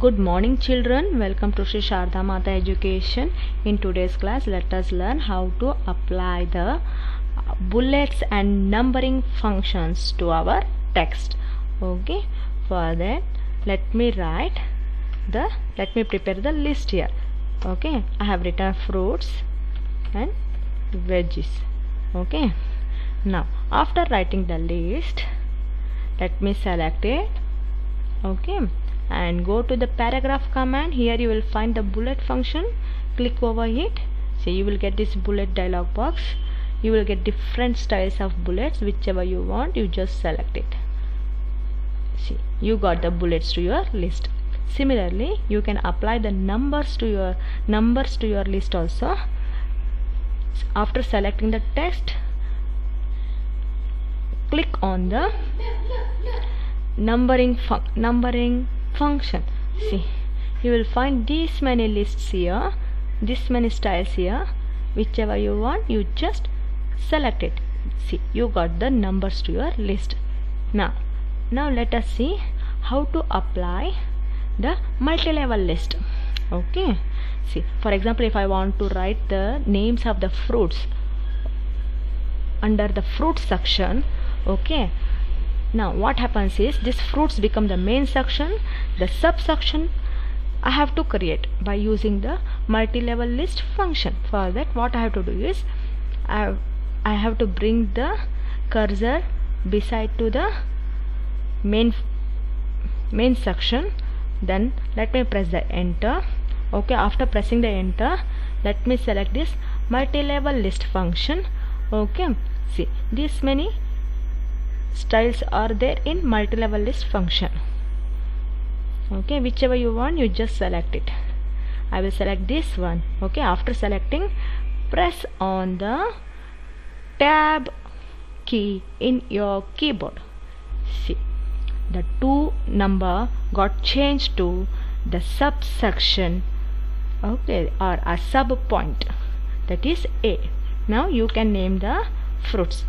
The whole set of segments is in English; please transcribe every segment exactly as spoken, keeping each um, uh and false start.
Good morning children, welcome to Sri Sharda Mata Education. In today's class, let us learn how to apply the bullets and numbering functions to our text. Okay, for that let me write the, let me prepare the list here. Okay, I have written fruits and veggies. Okay, now after writing the list, let me select it. Okay, and go to the paragraph command. Here you will find the bullet function. Click over it. So you will get this bullet dialog box. You will get different styles of bullets, whichever you want, you just select it. See, you got the bullets to your list. Similarly, you can apply the numbers to your numbers to your list also. After selecting the text, click on the numbering fun numbering function. See, you will find these many lists here, this many styles here. Whichever you want, you just select it. See, you got the numbers to your list. Now now let us see how to apply the multi-level list. Okay, see, for example, if I want to write the names of the fruits under the fruit section, okay, now what happens is this fruits become the main section. The subsection I have to create by using the multi-level list function. For that, what I have to do is I have, I have to bring the cursor beside to the main main section. Then let me press the enter. Okay, after pressing the enter, let me select this multi-level list function. Okay, see, this many styles are there in multi-level list function. Okay, whichever you want, you just select it. I will select this one. Okay, after selecting, press on the tab key in your keyboard. See, the two number got changed to the subsection, okay, or a sub point, that is A. Now you can name the fruits.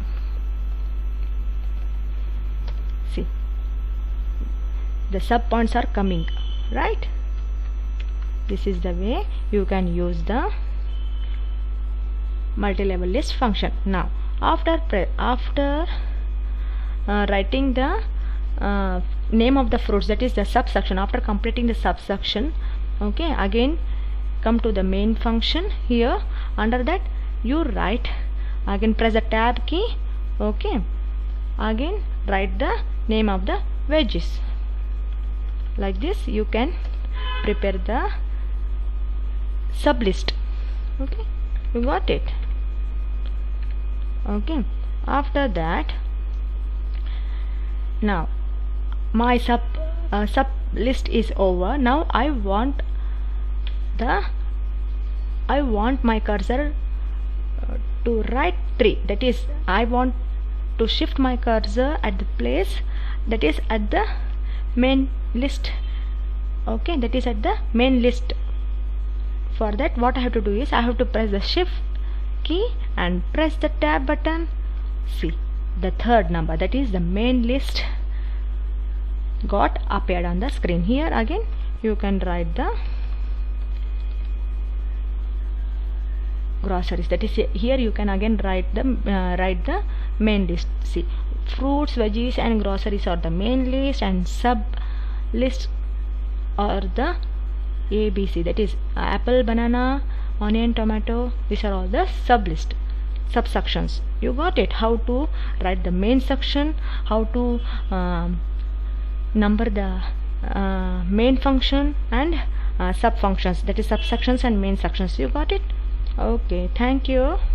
See, the sub points are coming, right? This is the way you can use the multi-level list function. Now after after uh, writing the uh, name of the fruits, that is the subsection, after completing the subsection, okay, again come to the main function. Here under that you write, again press the tab key. Okay, again write the name of the veggies. Like this you can prepare the sublist. Okay, you got it. Okay, after that, now my sub uh, sub list is over. Now I want the I want my cursor uh, to write tree. That is, I want to shift my cursor at the place that is at the main list. Okay, that is at the main list. For that, what I have to do is I have to press the shift key and press the tab button. See, the third number, that is the main list, got appeared on the screen. Here again you can write the groceries. That is, here you can again write the uh, write the main list. See, fruits, veggies and groceries are the main list, and sub list are the A B C, that is uh, apple, banana, onion, tomato. These are all the sub list subsections. You got it, how to write the main section, how to um, number the uh, main function and uh, sub functions, that is subsections and main sections. You got it. Okay, thank you.